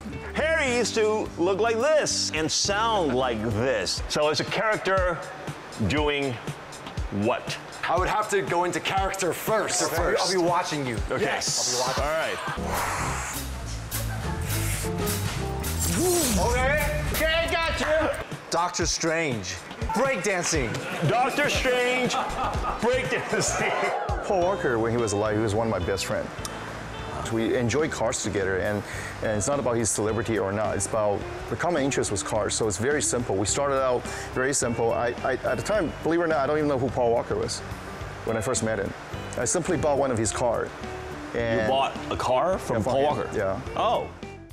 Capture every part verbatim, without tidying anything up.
Harry used to look like this and sound like this. So it's a character doing what? I would have to go into character first. Okay. first. I'll be watching you. Okay. Yes. I'll be watching. All right. Okay. Okay, got you. Doctor Strange. Breakdancing. Doctor Strange, breakdancing. Paul Walker, when he was alive, he was one of my best friends. We enjoy cars together, and, and it's not about his celebrity or not. It's about the common interest was cars, so it's very simple. We started out very simple. I, I, at the time, believe it or not, I don't even know who Paul Walker was when I first met him. I simply bought one of his cars. You bought a car from Yeah, Paul yeah, Walker? yeah. Oh.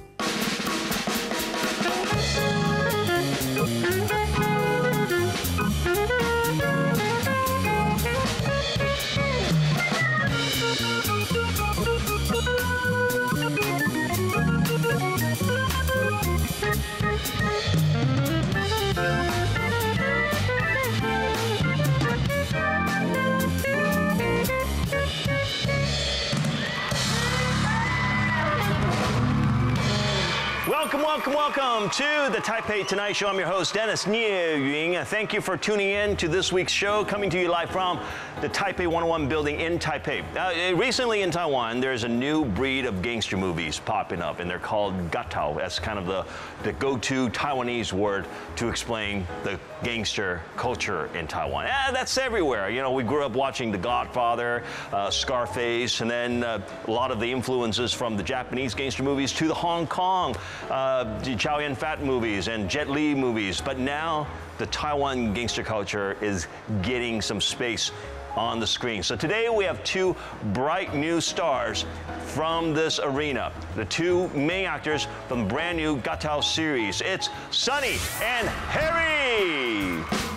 Welcome, welcome, welcome to the Taipei Tonight Show. I'm your host, Dennis Nie Ying. Thank you for tuning in to this week's show, coming to you live from the Taipei one oh one building in Taipei. Uh, recently in Taiwan, there's a new breed of gangster movies popping up, and they're called gatao. That's kind of the, the go-to Taiwanese word to explain the gangster culture in Taiwan. Ah, that's everywhere. You know, we grew up watching The Godfather, uh, Scarface, and then uh, a lot of the influences from the Japanese gangster movies to the Hong Kong uh, Chow Yun-fat movies and Jet Li movies. But now the Taiwan gangster culture is getting some space on the screen. So today we have two bright new stars from this arena. The two main actors from the brand new Gatao series. It's Sunny and Harry.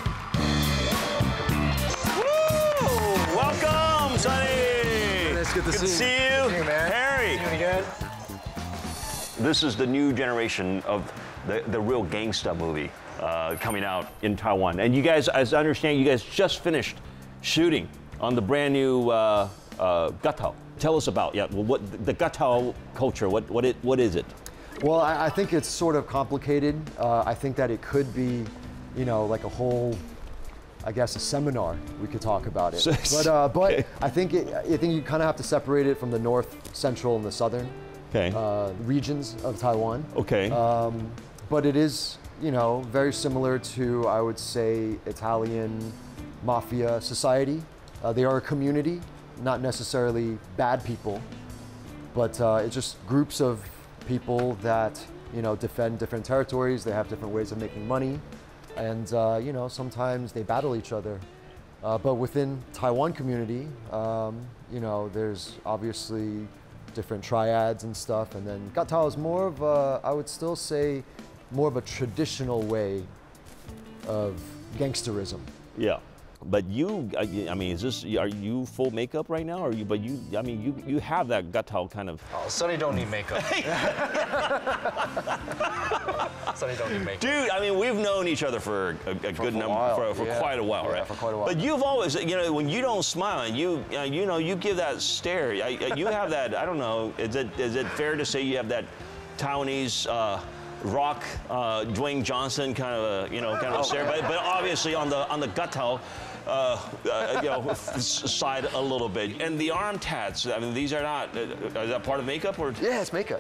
Woo! Welcome, Sunny. It's good to good see to see you. you. Good to see you, man. Harry. Doing good? This is the new generation of the, the real gangsta movie uh, coming out in Taiwan. And you guys, as I understand, you guys just finished shooting on the brand new uh, uh, gatao. Tell us about yeah, well, what the gatao culture. What what it what is it? Well, I, I think it's sort of complicated. Uh, I think that it could be, you know, like a whole, I guess, a seminar. We could talk about it. But uh, but Okay. I think it, I think you kind of have to separate it from the north, central, and the southern Okay. uh, regions of Taiwan. Okay. Um, but it is, you know, very similar to, I would say, Italian mafia society. Uh, they are a community, not necessarily bad people, but uh, it's just groups of people that, you know, defend different territories. They have different ways of making money, and uh, you know, sometimes they battle each other. Uh, but within Taiwan community, um, you know, there's obviously different triads and stuff, and then gatao is more of a, I would still say, more of a traditional way of gangsterism. yeah. But you, I I mean, is this? Are you full makeup right now? Or you? But you, I mean, you you have that gatao kind of. Oh, Sonny don't need makeup. Sonny don't need makeup. Dude, I mean, we've known each other for a, a good for a number, while, for, for yeah. quite a while, Yeah, right? for quite a while. But you've always, you know, when you don't smile and you, uh, you know, you give that stare. I, I- you have that. I don't know. Is it is it fair to say you have that Taiwanese uh, rock uh, Dwayne Johnson kind of a, you know, kind of a stare? But but obviously on the on the gatao. Uh, uh, you know, f- side a little bit, and the arm tats. I mean, these are not. Uh, is that part of makeup or? Yeah, it's makeup.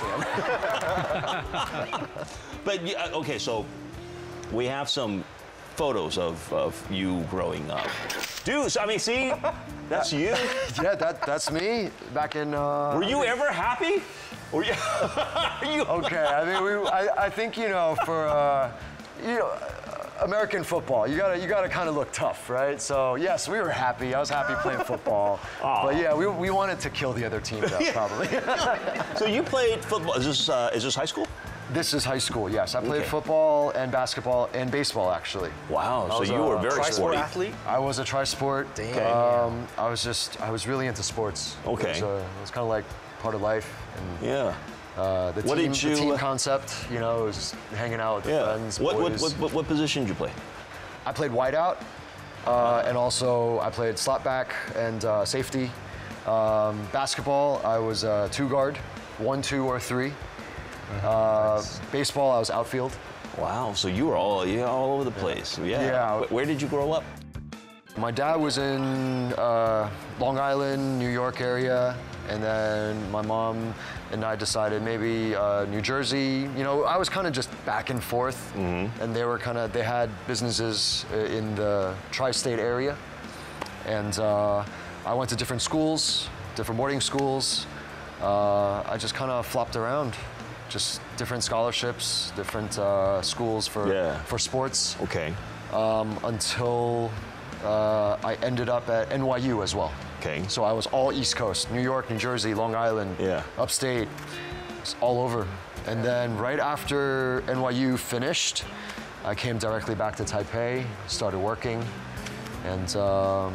But yeah, okay, so we have some photos of, of you growing up. Dude, I mean, see, that's you. Yeah, that that's me back in. Uh, Were you ever happy? Were you? you Okay, I mean, we, I, I think, you know, for uh, you know, American football, you gotta you gotta kind of look tough, right? So yes, we were happy. I was happy playing football, Aw. but yeah, we, we wanted to kill the other team, though, probably. So you played football. Is this uh, is this high school? This is high school. Yes, I played Okay. football and basketball and baseball actually. Wow. I So was you a were very Tri-sport sporty. athlete? I was a tri-sport. Damn. Um, I was just I was really into sports. Okay. It was, uh, it was kind of like part of life. And, Yeah. Uh, the What team, did you, the team uh, concept, you know, was just hanging out with the Yeah. friends, What, what boys. what what what position did you play? I played wideout, uh, and also I played slot back and uh, safety. Um, basketball, I was uh, two guard, one, two, or three. Uh, baseball, I was outfield. Wow, so you were all yeah, all over the place. Yeah. Yeah. Wh- Where did you grow up? My dad was in uh, Long Island, New York area, and then my mom and I decided maybe uh, New Jersey. You know, I was kind of just back and forth, mm-hmm. and they were kind of, they had businesses in the tri-state area, and uh, I went to different schools, different boarding schools. Uh, I just kind of flopped around, just different scholarships, different uh, schools for, Yeah. for sports. Okay. Um, until uh, I ended up at N Y U as well. Okay. So I was all East Coast, New York, New Jersey, Long Island, Yeah. upstate, it's all over. And then right after N Y U finished, I came directly back to Taipei, started working, and um,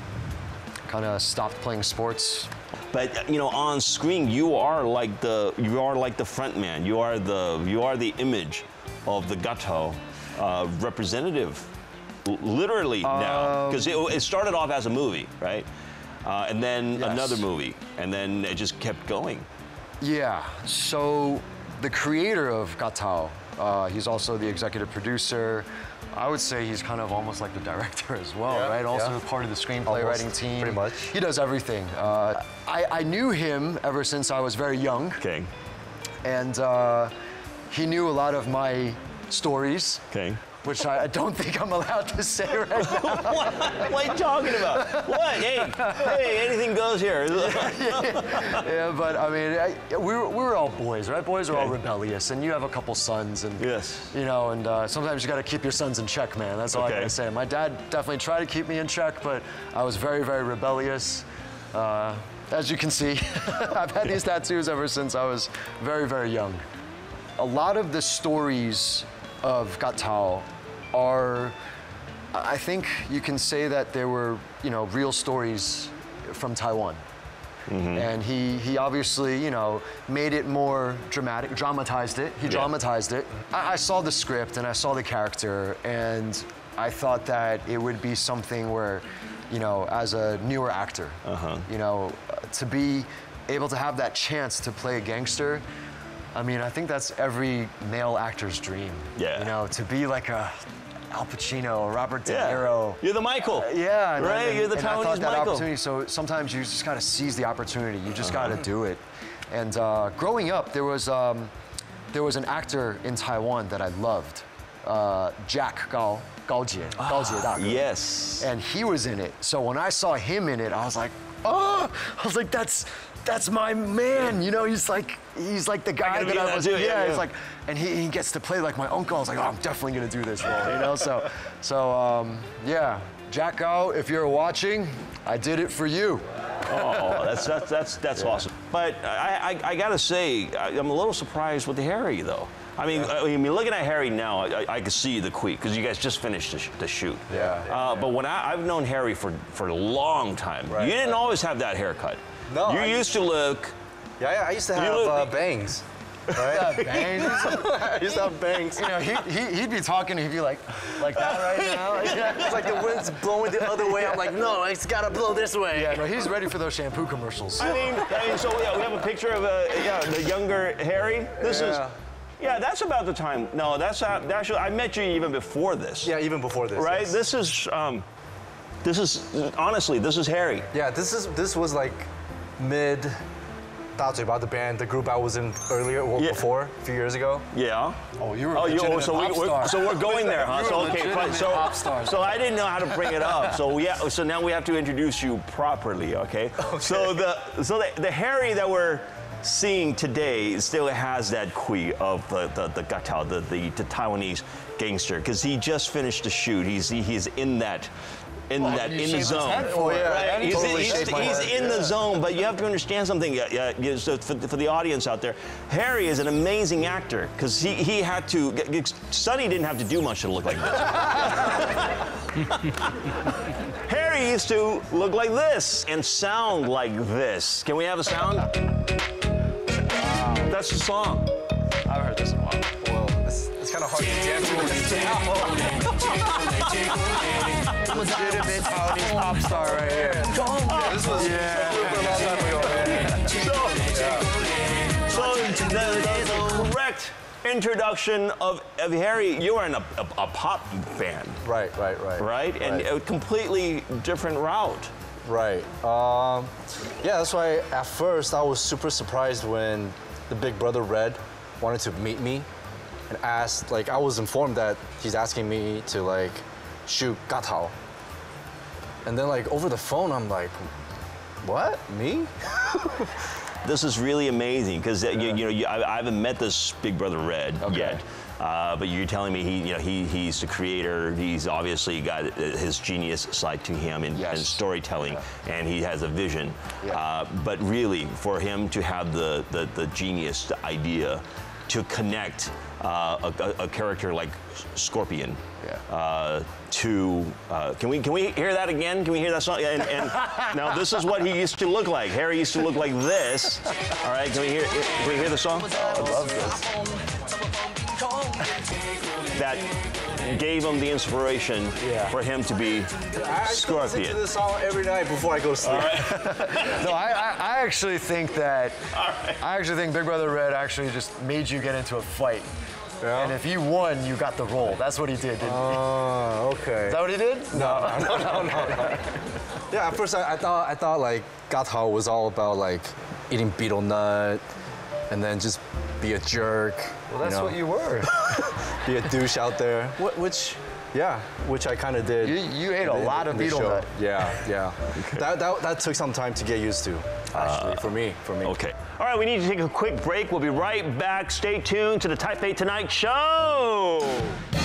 kind of stopped playing sports. But you know, on screen, you are like the you are like the front man. You are the you are the image of the Gatao uh, representative, l- literally now, because it, it started off as a movie, right? Uh, and then Yes. another movie, and then it just kept going. Yeah, so the creator of Gatao, uh, he's also the executive producer. I would say he's kind of almost like the director as well, Yeah, right? Also yeah. part of the screenplay Almost, writing team. pretty much. He does everything. Uh, I, I knew him ever since I was very young, Okay. and uh, he knew a lot of my stories, Okay. which I, I don't think I'm allowed to say right now. what? What are you talking about? What? Hey, hey, anything goes here. Yeah, but I mean, I, we, were, we were all boys, right? Boys are all Okay. rebellious, and you have a couple sons, and Yes. you know, and uh, sometimes you got to keep your sons in check, man. That's all Okay. I gotta say. My dad definitely tried to keep me in check, but I was very, very rebellious. Uh, as you can see, I've had these tattoos ever since I was very, very young. A lot of the stories of Gatao are, I think you can say that they were, you know, real stories from Taiwan. And he, he obviously, you know, made it more dramatic, dramatized it. He Yeah. dramatized it. I, I saw the script and I saw the character, and I thought that it would be something where, you know, as a newer actor, you know, uh, to be able to have that chance to play a gangster. I mean, I think that's every male actor's dream. Yeah. You know, to be like a Al Pacino, Robert De Yeah. Niro. You're the Michael. Yeah, and- Right? and- You're the and I Taiwanese thought that Michael. opportunity. So sometimes you just gotta seize the opportunity. You just gotta do it. And uh, growing up, there was um, there was an actor in Taiwan that I loved, uh, Jack Gao Gao Jie Gao Jie Da. Yes. And he was in it. So when I saw him in it, I was like, oh, I was like, that's that's my man. You know, he's like he's like the guy gotta that be I that was. too, Yeah, yeah, it's yeah. like, and he, he gets to play like my uncle. I was like, oh, I'm definitely gonna do this role. You know, so so um, yeah, Jack Gao, if you're watching, I did it for you. Oh, that's that's that's that's awesome. But I, I I gotta say, I- I'm a little surprised with Harry though. I mean, I mean, looking at Harry now, I, I can see the queek because you guys just finished the, sh- the shoot. Yeah. Uh, but when I, I've known Harry for for a long time, Right, you didn't right. always have that haircut. No, You I used to look. Yeah, yeah, I used to have look- uh, bangs. Right? Bangs. I used to have bangs. You know, he, he, he'd be talking, he'd be like, like that right now. Yeah. It's like the wind's blowing the other way. I'm like, no, it's gotta blow this way. Yeah, no, he's ready for those shampoo commercials. I mean, I mean, so yeah, we have a picture of uh, yeah, the younger Harry. This Yeah. is. Yeah, that's about the time. No, that's uh, actually I met you even before this. Yeah, even before this. Right. yes. This is. Um, this is honestly. This is Harry. Yeah, this is this was like mid. 大嘴巴 the band, the group I was in earlier, well, Yeah. before, a few years ago. Yeah. Oh, you were Oh, a you, oh, legitimate so, we, pop we're, star. so we're going there, huh? You So were a okay, fine. legitimate So, pop star. so I didn't know how to bring it up. So yeah, so now we have to introduce you properly, okay? So the so the, the Harry that we're seeing today still has that kui of the the, the Gatao, the, the the Taiwanese gangster, because he just finished the shoot. He's he, he's in that. In Well, that, you in the shaved his zone. head for it, Right? man. He's, Totally he's- shaved my he's head, in the yeah. zone, but you have to understand something. Yeah, yeah, yeah, so for, for the audience out there, Harry is an amazing actor because he, he had to. Sonny didn't have to do much to look like this. Harry used to look like this and sound like this. Can we have a sound? That's the song. I haven't heard this in a while. Well, it's, it's kind of hard to jam to Legitimate Taiwanese pop star right here. Yeah, this was Yeah. a long time ago, man. So, so the, the, the introduction of, of Harry, you were in a, a, a pop band, Right, right, right. right? And Right. a completely different route. Right. Um, yeah, that's why at first I was super surprised when the big brother Red wanted to meet me and asked, like, I was informed that he's asking me to, like, shoot Gatao. And then, like, over the phone, I'm like, what? Me? This is really amazing because you, you know you, I, I haven't met this Big Brother Red Okay. yet, uh, but you're telling me he you know he he's the creator. He's obviously got his genius side to him in, Yes. in storytelling, and he has a vision. Yeah. Uh, but really, for him to have the the, the genius the idea to connect uh, a, a character like Scorpion. Yeah. Uh, to uh, can we can we hear that again? Can we hear that song? And, and now this is what he used to look like. Harry used to look like this. All right, can we hear can we hear the song? I love this. That gave him the inspiration Yeah. for him to be I actually listen to Scorpion. this song every night before I go to sleep. No, I, I, I actually think that I actually think Big Brother Red actually just made you get into a fight. Yeah? And if you won, you got the role. That's what he did, didn't he? Oh, okay. Is that what he did? No, no, no, no, no. Yeah, at first I, I thought I thought like Gatao was all about like eating beetle nut and then just be a jerk. Well, that's you know, what you were. be a douche out there. Wh- Which, yeah, which I kind of did. You, you ate a in the- lot of in the beetle show. nut. Yeah, yeah. That, that that took some time to get used to, actually, for me, for me. Okay. All right, we need to take a quick break. We'll be right back. Stay tuned to the Taipei Tonight Show.